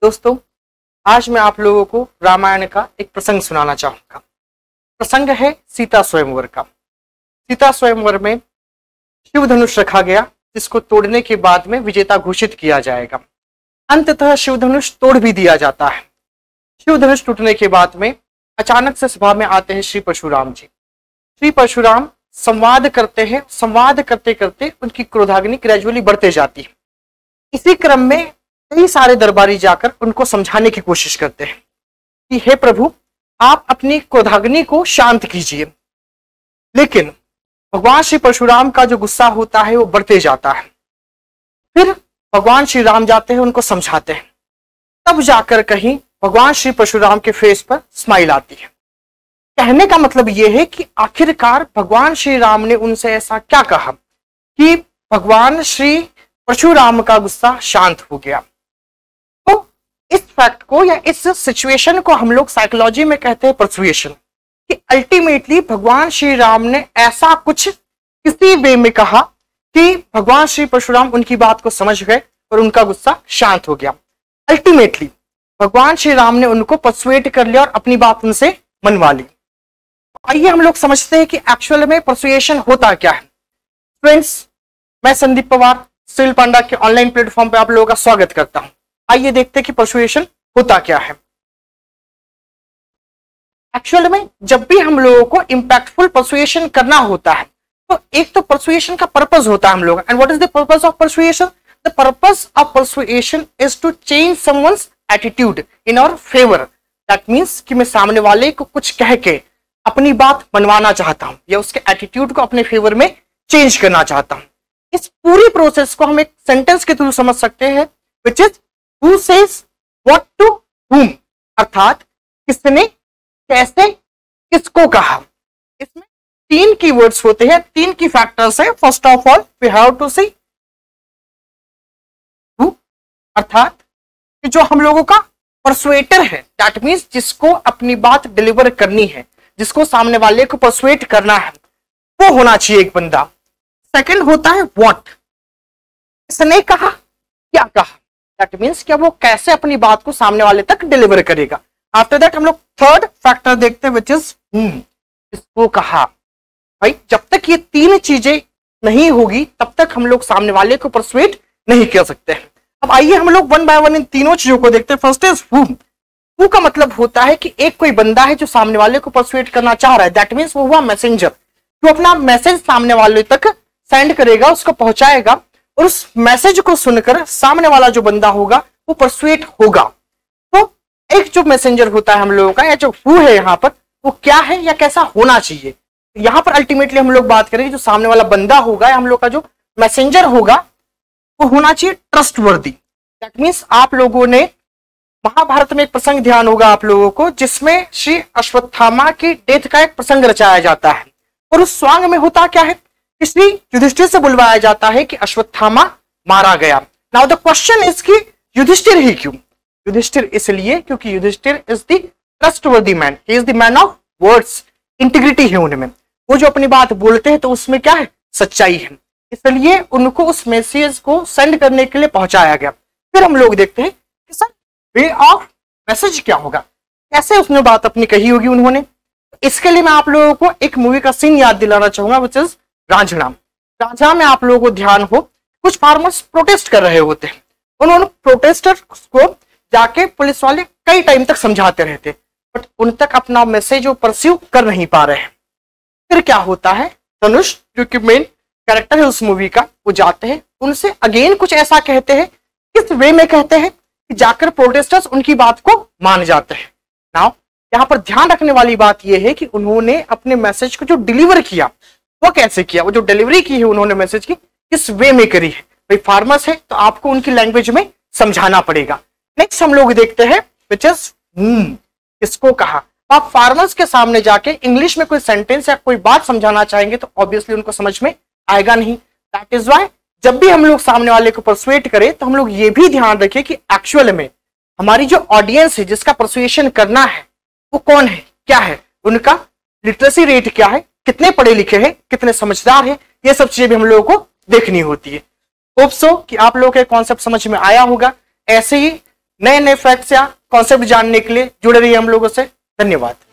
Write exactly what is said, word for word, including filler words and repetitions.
दोस्तों, आज मैं आप लोगों को रामायण का एक प्रसंग सुनाना चाहूंगा। प्रसंग है सीता स्वयंवर का। सीता स्वयंवर में शिव धनुष रखा गया, जिसको तोड़ने के बाद में विजेता घोषित किया जाएगा। अंततः शिव धनुष तोड़ भी दिया जाता है। शिव धनुष टूटने के बाद में अचानक से सभा में आते हैं श्री परशुराम जी। श्री परशुराम संवाद करते हैं। संवाद करते करते उनकी क्रोधाग्नि ग्रेजुअली बढ़ते जाती है। इसी क्रम में कई सारे दरबारी जाकर उनको समझाने की कोशिश करते हैं कि हे प्रभु, आप अपनी क्रोधाग्नि को शांत कीजिए। लेकिन भगवान श्री परशुराम का जो गुस्सा होता है वो बढ़ते जाता है। फिर भगवान श्री राम जाते हैं, उनको समझाते हैं। तब जाकर कहीं भगवान श्री परशुराम के फेस पर स्माइल आती है। कहने का मतलब यह है कि आखिरकार भगवान श्री राम ने उनसे ऐसा क्या कहा कि भगवान श्री परशुराम का गुस्सा शांत हो गया। तो इस फैक्ट को या इस सिचुएशन को हम लोग साइकोलॉजी में कहते हैं परसुएशन, कि अल्टीमेटली भगवान श्री राम ने ऐसा कुछ किसी वे में कहा कि भगवान श्री परशुराम उनकी बात को समझ गए और उनका गुस्सा शांत हो गया। अल्टीमेटली भगवान श्री राम ने उनको परसुएट कर लिया और अपनी बात उनसे मनवा ली। आइए हम लोग समझते हैं कि एक्चुअल में परसुएशन होता क्या है। फ्रेंड्स, मैं संदीप पवार सिविल पांडा के ऑनलाइन प्लेटफॉर्म पे आप लोगों का स्वागत करता हूं। आइए देखते हैं कि परसुएशन होता क्या है। एक्चुअल में जब भी हम लोगों को इंपैक्टफुल परसुएशन करना होता है तो एक तो परसुएशन का पर्पस होता है हम लोग। And what is the purpose of persuasion? The purpose of persuasion is to change someone's attitude in our favour. That means कि मैं सामने वाले को कुछ कह के अपनी बात मनवाना चाहता हूं या उसके एटीट्यूड को अपने फेवर में चेंज करना चाहता हूं। इस पूरी प्रोसेस को हम एक सेंटेंस के थ्रू समझ सकते हैं, which is who says what to whom, अर्थात किसने कैसे किसको कहा। इसमें तीन कीवर्ड्स होते हैं, तीन की फैक्टर्स है। First of all we have to see who, अर्थात कि जो हम लोगों का परसुएटर है, दैट मींस जिसको अपनी बात डिलीवर करनी है, जिसको सामने वाले को परसुएट करना है, वो होना चाहिए एक बंदा। सेकंड होता है व्हाट, किसने कहा, क्या कहा, दैट मींस क्या वो कैसे अपनी बात को सामने वाले तक डिलीवर करेगा। आफ्टर दैट हम लोग थर्ड फैक्टर देखते हैं, विच इज हूम, किसको कहा। भाई जब तक ये तीन चीजें नहीं होगी तब तक हम लोग सामने वाले को परसुएट नहीं कर सकते हैं। अब आइए हम लोग वन बाय वन इन तीनों चीजों को देखते हैं। First is whom. हु का मतलब होता है कि एक कोई बंदा है जो सामने वाले को परसुएट करना चाह रहा है। दैट मींस वो हुआ मैसेंजर, जो अपना मैसेज सामने वाले तक सेंड करेगा, उसको पहुंचाएगा और उस मैसेज को सुनकर सामने वाला जो बंदा होगा वो परसुएट होगा। तो एक जो मैसेंजर होता है हम लोगों का, या जो हु है यहाँ पर, वो क्या है या कैसा होना चाहिए। यहाँ पर अल्टीमेटली हम लोग बात करेंगे जो सामने वाला बंदा होगा या हम लोग का जो मैसेंजर होगा वो होना चाहिए ट्रस्टवर्दी। दैट मीन्स आप लोगों ने महाभारत में एक प्रसंग ध्यान होगा आप लोगों को, जिसमें श्री अश्वत्थामा की डेथ का एक प्रसंग रचाया जाता है। और उस स्वांग में होता क्या है, इसलिए युधिष्ठिर से बुलवाया जाता है कि अश्वत्थामा मारा गया। नाउ द क्वेश्चन इज कि युधिष्ठिर ही क्यों? युधिष्ठिर इसलिए क्योंकि Yudhishthira is the trustworthy man, he is the man of words. Integrity है उनमें, वो जो अपनी बात बोलते हैं तो उसमें क्या है, सच्चाई है। इसलिए उनको उस मैसेज को सेंड करने के लिए पहुंचाया गया। फिर हम लोग देखते हैं कि सर वे ऑफ मैसेज क्या होगा, कैसे उसने बात अपनी कही होगी उन्होंने। इसके लिए मैं आप लोगों को एक मूवी का सीन याद दिलाना चाहूंगा, विच इज रांझना। रांझना में आप लोगों को ध्यान हो, कुछ फार्मर्स प्रोटेस्ट कर रहे होते हैं। उन्होंने प्रोटेस्टर्स को जाके पुलिस वाले कई टाइम तक समझाते रहते, बट उन तक अपना मैसेज वो परस्यू कर नहीं पा रहे हैं। फिर क्या होता है, धनुष जो कि मेन कैरेक्टर है उस मूवी का, वो जाते हैं उनसे अगेन कुछ ऐसा कहते हैं। किस वे में कहते हैं कि जाकर प्रोटेस्टर्स उनकी बात को मान जाते हैं। नाउ यहाँ पर ध्यान रखने वाली बात यह है कि उन्होंने अपने मैसेज को जो डिलीवर किया वो कैसे किया, वो जो डिलीवरी की है उन्होंने मैसेज की किस वे में करी है। भाई फार्मर्स है तो आपको उनकी लैंग्वेज में समझाना पड़ेगा। नेक्स्ट हम लोग देखते हैं विच इज हूम, किसको कहा। आप फार्मर्स के सामने जाके इंग्लिश में कोई सेंटेंस या कोई बात समझाना चाहेंगे तो ऑब्वियसली उनको समझ में आएगा नहीं। दैट इज वाई जब भी हम लोग सामने वाले को परसुएट करें तो हम लोग ये भी ध्यान रखें कि एक्चुअल में हमारी जो ऑडियंस है जिसका परसुएशन करना है वो कौन है, क्या है, उनका लिटरेसी रेट क्या है, कितने पढ़े लिखे हैं, कितने समझदार हैं, ये सब चीजें भी हम लोगों को देखनी होती है। होप सो कि आप लोगों के कॉन्सेप्ट समझ में आया होगा। ऐसे ही नए नए फैक्ट्स या कॉन्सेप्ट जानने के लिए जुड़े रहिए हम लोगों से। धन्यवाद।